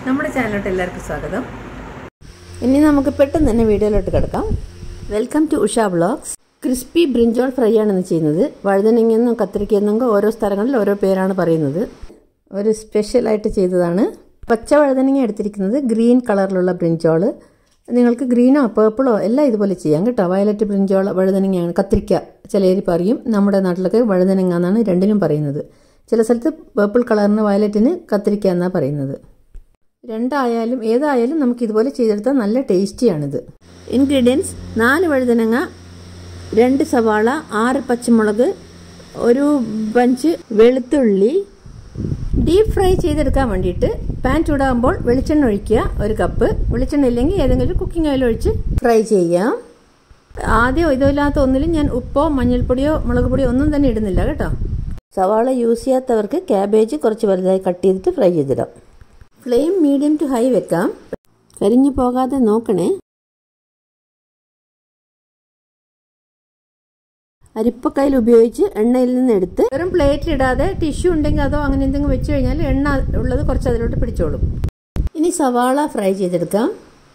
നമ്മുടെ ചാനലിലോട്ട് എല്ലാവർക്കും സ്വാഗതം. ഇനി നമുക്ക് പെട്ടെന്ന് തന്നെ വീഡിയോയിലോട്ട് കിടക്കാം. Welcome to Usha vlogs. Crispy brinjal fry ആണ് ഇന്ന് ചെയ്യുന്നത്. വഴുതനങ്ങയെന്നും കത്തിരിക്കയെന്നും ഓരോ സ്ഥലങ്ങളിൽ ഓരോ പേരാണ് പറയുന്നത്. ഒരു സ്പെഷ്യലായിട്ട് ചെയ്തതാണ്. പച്ച വഴുതനങ്ങ എടുത്തിരിക്കുന്നത് ഗ്രീൻ കളറിലുള്ള ബ്രിഞ്ചോൾ. നിങ്ങൾക്ക് ഗ്രീനോ പേർപ്പിളോ എല്ലാം ഇതുപോലെ ചെയ്യാം കേട്ടോ. വയലറ്റ് ബ്രിഞ്ചോൾ വഴുതനങ്ങയാണ്. കത്തിരിക്ക ചിലർ പറയും, നമ്മുടെ നാട്ടിലൊക്കെ വഴുതനങ്ങ എന്നാണ് രണ്ടിനും പറയുന്നത്. ചില സ്ഥലത്ത് പേർപ്പിൾ കളറിന് വയലറ്റിന് കത്തിരിക്ക എന്നാണ് പറയുന്നത്. രണ്ടായാലും ഏതായാലും നമുക്ക് ഇതുപോലെ ചെയ്തെടുത്താൽ നല്ല ടേസ്റ്റിയാണിത്. ഇൻഗ്രീഡിയൻസ്: 4 വഴുതനങ്ങ, 2 സവാള, 6 പച്ചമുളക്, ഒരു ബഞ്ച് വെളുത്തുള്ളി. ഡീപ്പ് ഫ്രൈ ചെയ്തെടുക്കാൻ വേണ്ടിയിട്ട് പാൻ ചൂടാകുമ്പോൾ വെളിച്ചെണ്ണ ഒഴിക്കുക. 1 കപ്പ്. വെളിച്ചെണ്ണ ഇല്ലെങ്കിൽ ഏതെങ്കിലും കുക്കിംഗ് ഓയിൽ ഒഴിച്ച് ഫ്രൈ ചെയ്യാം. ആദ്യം ഇതില്ലാത്ത ഒന്നിലും ഞാൻ ഉപ്പോ മഞ്ഞൾപ്പൊടിയോ മുളക് പൊടിയോ ഒന്നും തന്നെ ഇടുന്നില്ല കേട്ടോ. സവാള യൂസ് ചെയ്യാത്തവർക്ക് ക്യാബേജ് കുറച്ച് വലുതായി കട്ട് ചെയ്തിട്ട് ഫ്രൈ ചെയ്തിടാം. ഫ്ലെയിം മീഡിയം ടു ഹൈ വെക്കാം. കരിഞ്ഞു പോകാതെ നോക്കണേ. അരിപ്പക്കയിൽ ഉപയോഗിച്ച് എണ്ണയിൽ നിന്ന് എടുത്ത് വെറും പ്ലേറ്റിലിടാതെ ടിഷ്യൂ ഉണ്ടെങ്കിൽ അതോ അങ്ങനെ എന്തെങ്കിലും വെച്ച് കഴിഞ്ഞാൽ എണ്ണ ഉള്ളത് കുറച്ച് അതിലോട്ട് പിടിച്ചോളും. ഇനി സവാള ഫ്രൈ ചെയ്തെടുക്കാം.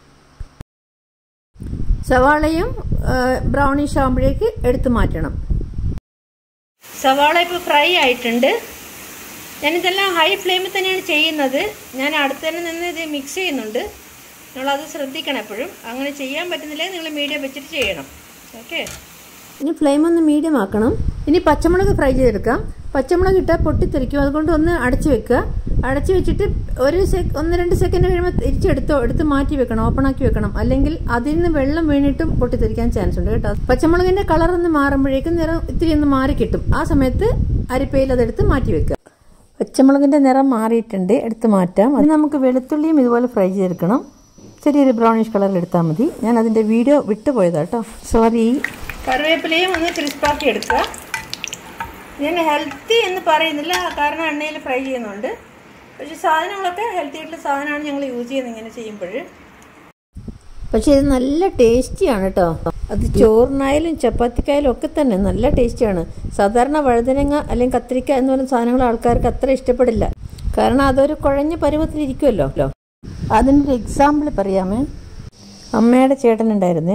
സവാളയും ബ്രൗണിഷ് ആകുമ്പോഴേക്ക് എടുത്തു മാറ്റണം. സവാള ഇപ്പോൾ ഫ്രൈ ആയിട്ടുണ്ട്. ഞാനിതെല്ലാം ഹൈ ഫ്ലെയിമിൽ തന്നെയാണ് ചെയ്യുന്നത്. ഞാൻ അടുത്ത് തന്നെ നിന്ന് ഇത് മിക്സ് ചെയ്യുന്നുണ്ട്. നിങ്ങളത് ശ്രദ്ധിക്കണം എപ്പോഴും. അങ്ങനെ ചെയ്യാൻ പറ്റുന്നില്ലെങ്കിൽ നിങ്ങൾ മീഡിയം വെച്ചിട്ട് ചെയ്യണം. ഓക്കെ. ഇനി ഫ്ലെയിം ഒന്ന് മീഡിയം ആക്കണം. ഇനി പച്ചമുളക് ഫ്രൈ ചെയ്തെടുക്കാം. പച്ചമുളക് ഇട്ടാൽ പൊട്ടിത്തെറിക്കും. അതുകൊണ്ട് ഒന്ന് അടച്ചു വെക്കുക. അടച്ചു വെച്ചിട്ട് 1-2 സെക്കൻഡ് കഴിയുമ്പോൾ എടുത്ത് മാറ്റി വെക്കണം. ഓപ്പൺ ആക്കി വെക്കണം. അല്ലെങ്കിൽ അതിൽ നിന്ന് വെള്ളം വീണിട്ടും പൊട്ടിത്തെറിക്കാൻ ചാൻസ് ഉണ്ട് കേട്ടോ. പച്ചമുളകിന്റെ കളർ ഒന്ന് മാറുമ്പോഴേക്കും നിറം ഇത്തിരി ഒന്ന് മാറി കിട്ടും. ആ സമയത്ത് അരിപ്പയിൽ അതെടുത്ത് മാറ്റി വെക്കുക. പച്ചമുളകിന്റെ നിറം മാറിയിട്ടുണ്ട്, എടുത്ത് മാറ്റാം. അത് നമുക്ക് വെളുത്തുള്ളിയും ഇതുപോലെ ഫ്രൈ ചെയ്തെടുക്കണം. ചെറിയൊരു ബ്രൗണിഷ് കളറിൽ എടുത്താൽ മതി. ഞാൻ അതിന്റെ വീഡിയോ വിട്ടുപോയതാ കേട്ടോ, സോറി. കറിവേപ്പിലയും ഒന്ന് ക്രിസ്പാക്കി എടുക്കുക. ഞാൻ ഹെൽത്തി എന്ന് പറയുന്നില്ല, കാരണം എണ്ണയിൽ ഫ്രൈ ചെയ്യുന്നുണ്ട്. പക്ഷെ സാധനങ്ങളൊക്കെ ഹെൽത്തി ആയിട്ടുള്ള സാധനമാണ് ഞങ്ങൾ യൂസ് ചെയ്യുന്നത് ഇങ്ങനെ ചെയ്യുമ്പോൾ. പക്ഷെ ഇത് നല്ല ടേസ്റ്റിയാണ് കേട്ടോ. അത് ചോറിനായാലും ചപ്പാത്തിക്കായാലും ഒക്കെ തന്നെ നല്ല ടേസ്റ്റിയാണ്. സാധാരണ വഴുതനങ്ങ അല്ലെങ്കിൽ കത്തിരിക്ക എന്ന് പറയുന്ന സാധനങ്ങൾ ആൾക്കാർക്ക് അത്ര ഇഷ്ടപ്പെടില്ല. കാരണം അതൊരു കുഴഞ്ഞ പരുവത്തിലിരിക്കുമല്ലോ. അതിനൊരു എക്സാമ്പിൾ പറയാമേ. അമ്മയുടെ ചേട്ടനുണ്ടായിരുന്നേ,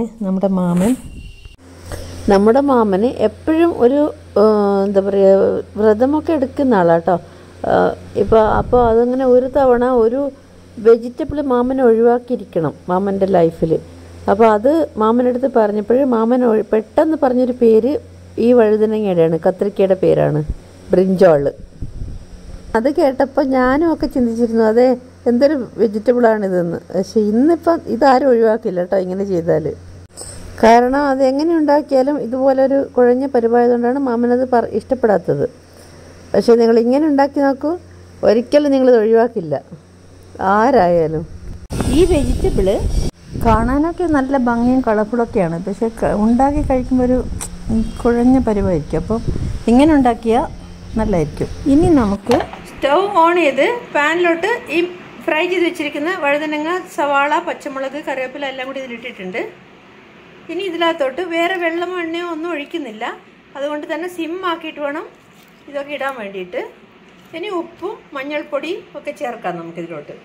നമ്മുടെ മാമന് എപ്പോഴും ഒരു എന്താ പറയുക, വ്രതമൊക്കെ എടുക്കുന്ന ആളാട്ടോ. അപ്പോൾ അതങ്ങനെ ഒരു തവണ ഒരു വെജിറ്റബിൾ മാമനെ ഒഴിവാക്കിയിരിക്കണം മാമൻ്റെ ലൈഫിൽ. അപ്പോൾ അത് മാമനടുത്ത് പറഞ്ഞപ്പോൾ മാമൻ പെട്ടെന്ന് പറഞ്ഞൊരു പേര് ഈ വഴുതനങ്ങയുടെയാണ്, കത്തിരിക്കയുടെ പേരാണ്, ബ്രിഞ്ചോൾ. അത് കേട്ടപ്പോൾ ഞാനും ഒക്കെ ചിന്തിച്ചിരുന്നു, അതെ എന്തൊരു വെജിറ്റബിളാണിതെന്ന്. പക്ഷെ ഇന്നിപ്പം ഇതാരും ഒഴിവാക്കില്ല കേട്ടോ ഇങ്ങനെ ചെയ്താൽ. കാരണം അതെങ്ങനെ ഉണ്ടാക്കിയാലും ഇതുപോലൊരു കുഴഞ്ഞ പരിപാടികൊണ്ടാണ് മാമനത് ഇഷ്ടപ്പെടാത്തത്. പക്ഷെ നിങ്ങൾ ഇങ്ങനെ ഉണ്ടാക്കി നോക്കൂ, ഒരിക്കലും നിങ്ങളിത് ഒഴിവാക്കില്ല ആരായാലും. ഈ വെജിറ്റബിള് കാണാനൊക്കെ നല്ല ഭംഗിയും കളർഫുള്ളൊക്കെയാണ്, പക്ഷെ ഉണ്ടാക്കി കഴിക്കുമ്പോൾ ഒരു കുഴഞ്ഞ പരിവായിരിക്കും. അപ്പം ഇങ്ങനെ ഉണ്ടാക്കിയാൽ നല്ലതായിരിക്കും. ഇനി നമുക്ക് സ്റ്റൗ ഓൺ ചെയ്ത് പാനിലോട്ട് ഈ ഫ്രൈ ചെയ്ത് വെച്ചിരിക്കുന്ന വഴുതനങ്ങ, സവാള, പച്ചമുളക്, കറിവേപ്പില എല്ലാം കൂടി ഇതിലിട്ടിട്ടുണ്ട്. ഇനി ഇതിനകത്തോട്ട് വേറെ വെള്ളമോ എണ്ണയോ ഒന്നും ഒഴിക്കുന്നില്ല. അതുകൊണ്ട് തന്നെ സിം ആക്കിയിട്ട് വേണം ഇതൊക്കെ ഇടാൻ വേണ്ടിയിട്ട്. ഇനി ഉപ്പും മഞ്ഞൾപ്പൊടിയും ഒക്കെ ചേർക്കാം നമുക്കിതിലോട്ട്.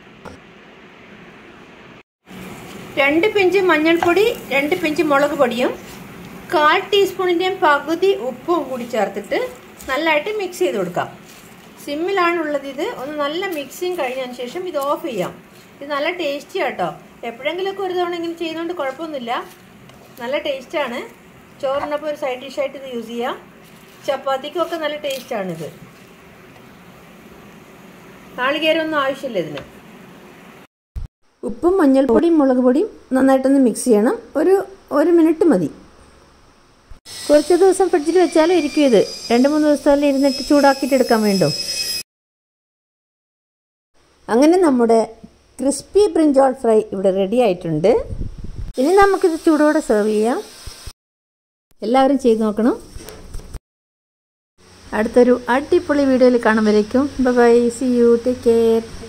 2 പിഞ്ച് മഞ്ഞൾപ്പൊടി, 2 പിഞ്ച് മുളക് പൊടിയും 1/4 ടീസ്പൂണിൻ്റെയും പകുതി ഉപ്പും കൂടി ചേർത്തിട്ട് നല്ലതായിട്ട് മിക്സ് ചെയ്ത് കൊടുക്കാം. സിമ്മിലാണുള്ളത് ഇത്. ഒന്ന് നല്ല മിക്സിങ് കഴിഞ്ഞതിന് ശേഷം ഇത് ഓഫ് ചെയ്യാം. ഇത് നല്ല ടേസ്റ്റി ആട്ടോ. എപ്പോഴെങ്കിലുമൊക്കെ ഒരു തവണ ഇങ്ങനെ ചെയ്യുന്നതുകൊണ്ട് കുഴപ്പമൊന്നുമില്ല. നല്ല ടേസ്റ്റാണ്. ചോറിനൊപ്പം ഒരു സൈഡ് ഡിഷായിട്ട് ഇത് യൂസ് ചെയ്യാം. ചപ്പാത്തിക്കൊക്കെ നല്ല ടേസ്റ്റാണിത്. നാളികേരമൊന്നും ആവശ്യമില്ല ഇതിന്. ഉപ്പും മഞ്ഞൾപ്പൊടിയും മുളക് പൊടിയും നന്നായിട്ടൊന്ന് മിക്സ് ചെയ്യണം. ഒരു മിനിറ്റ് മതി. കുറച്ച് ദിവസം ഫ്രിഡ്ജിൽ വെച്ചാലും ഇരിക്കും ഇത്. 2-3 ദിവസമെല്ലാം ഇരുന്നിട്ട് ചൂടാക്കിയിട്ട് എടുക്കാൻ വേണ്ടോ. അങ്ങനെ നമ്മുടെ ക്രിസ്പി ബ്രിഞ്ചോൾ ഫ്രൈ ഇവിടെ റെഡി ആയിട്ടുണ്ട്. ഇനി നമുക്കിത് ചൂടോടെ സെർവ് ചെയ്യാം. എല്ലാവരും ചെയ്ത് നോക്കണം. അടുത്തൊരു അടിപൊളി വീഡിയോയിൽ കാണുമ്പോഴേക്കും bye, see you, take care.